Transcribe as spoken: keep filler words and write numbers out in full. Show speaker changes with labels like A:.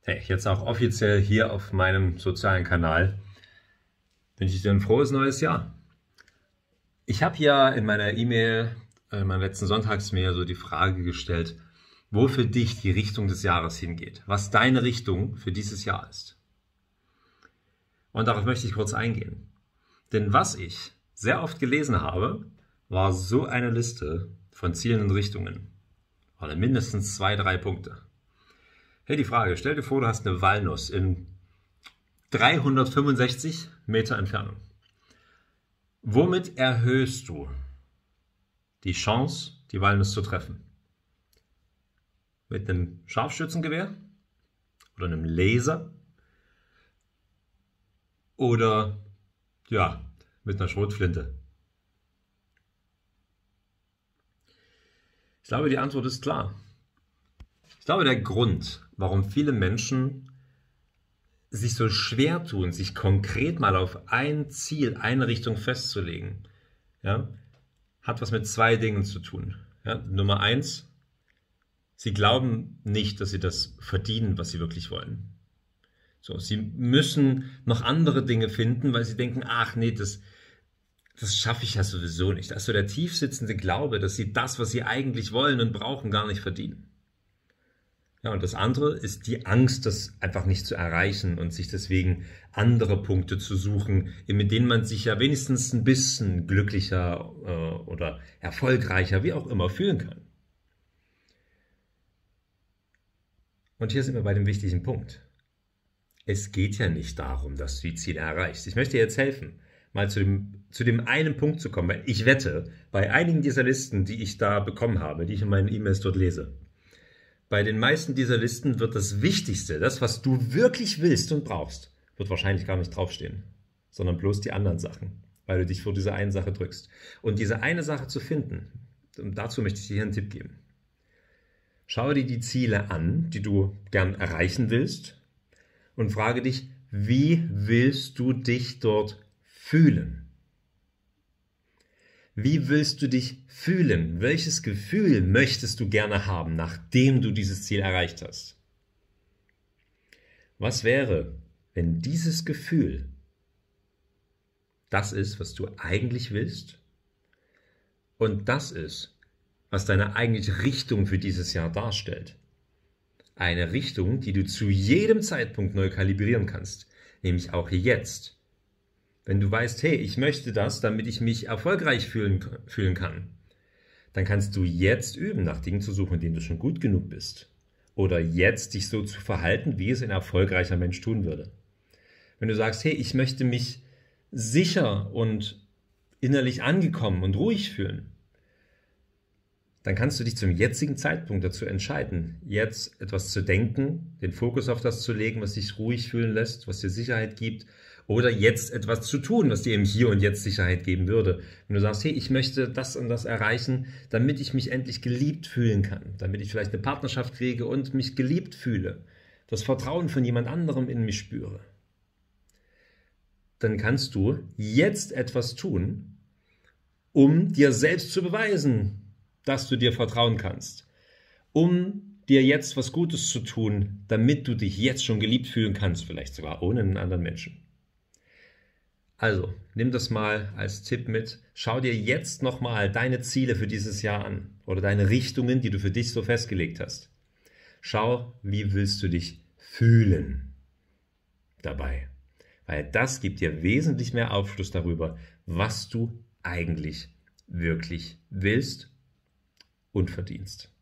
A: Hey, jetzt auch offiziell hier auf meinem sozialen Kanal wünsche ich dir ein frohes neues Jahr. Ich habe ja in meiner E-Mail, in meiner letzten Sonntagsmail so die Frage gestellt, wo für dich die Richtung des Jahres hingeht, was deine Richtung für dieses Jahr ist. Und darauf möchte ich kurz eingehen. Denn was ich sehr oft gelesen habe, war so eine Liste von Zielen und Richtungen. Oder mindestens zwei, drei Punkte. Hey, die Frage, stell dir vor, du hast eine Walnuss in dreihundertfünfundsechzig Meter Entfernung. Womit erhöhst du die Chance, die Walnuss zu treffen? Mit einem Scharfschützengewehr oder einem Laser oder ja, mit einer Schrotflinte? Ich glaube, die Antwort ist klar. Ich glaube, der Grund, warum viele Menschen sich so schwer tun, sich konkret mal auf ein Ziel, eine Richtung festzulegen, ja, hat was mit zwei Dingen zu tun. Ja, Nummer eins, sie glauben nicht, dass sie das verdienen, was sie wirklich wollen. So, sie müssen noch andere Dinge finden, weil sie denken, ach nee, das, das schaffe ich ja sowieso nicht. Also der tiefsitzende Glaube, dass sie das, was sie eigentlich wollen und brauchen, gar nicht verdienen. Ja, und das andere ist die Angst, das einfach nicht zu erreichen und sich deswegen andere Punkte zu suchen, mit denen man sich ja wenigstens ein bisschen glücklicher äh, oder erfolgreicher, wie auch immer, fühlen kann. Und hier sind wir bei dem wichtigen Punkt. Es geht ja nicht darum, dass du die Ziele erreichst. Ich möchte dir jetzt helfen, mal zu dem, zu dem einen Punkt zu kommen, weil ich wette, bei einigen dieser Listen, die ich da bekommen habe, die ich in meinen E-Mails dort lese, bei den meisten dieser Listen wird das Wichtigste, das, was du wirklich willst und brauchst, wird wahrscheinlich gar nicht draufstehen, sondern bloß die anderen Sachen, weil du dich vor dieser einen Sache drückst. Und diese eine Sache zu finden, und dazu möchte ich dir hier einen Tipp geben. Schau dir die Ziele an, die du gern erreichen willst, und frage dich, wie willst du dich dort fühlen? Wie willst du dich fühlen? Welches Gefühl möchtest du gerne haben, nachdem du dieses Ziel erreicht hast? Was wäre, wenn dieses Gefühl das ist, was du eigentlich willst, und das ist, was deine eigentliche Richtung für dieses Jahr darstellt? Eine Richtung, die du zu jedem Zeitpunkt neu kalibrieren kannst, nämlich auch jetzt. Wenn du weißt, hey, ich möchte das, damit ich mich erfolgreich fühlen, fühlen kann, dann kannst du jetzt üben, nach Dingen zu suchen, in denen du schon gut genug bist. Oder jetzt dich so zu verhalten, wie es ein erfolgreicher Mensch tun würde. Wenn du sagst, hey, ich möchte mich sicher und innerlich angekommen und ruhig fühlen, dann kannst du dich zum jetzigen Zeitpunkt dazu entscheiden, jetzt etwas zu denken, den Fokus auf das zu legen, was dich ruhig fühlen lässt, was dir Sicherheit gibt, oder jetzt etwas zu tun, was dir im Hier und Jetzt Sicherheit geben würde. Wenn du sagst, hey, ich möchte das und das erreichen, damit ich mich endlich geliebt fühlen kann, damit ich vielleicht eine Partnerschaft kriege und mich geliebt fühle, das Vertrauen von jemand anderem in mich spüre, dann kannst du jetzt etwas tun, um dir selbst zu beweisen, dass du dir vertrauen kannst, um dir jetzt was Gutes zu tun, damit du dich jetzt schon geliebt fühlen kannst, vielleicht sogar ohne einen anderen Menschen. Also, nimm das mal als Tipp mit. Schau dir jetzt nochmal deine Ziele für dieses Jahr an oder deine Richtungen, die du für dich so festgelegt hast. Schau, wie willst du dich fühlen dabei, weil das gibt dir wesentlich mehr Aufschluss darüber, was du eigentlich wirklich willst und verdienst.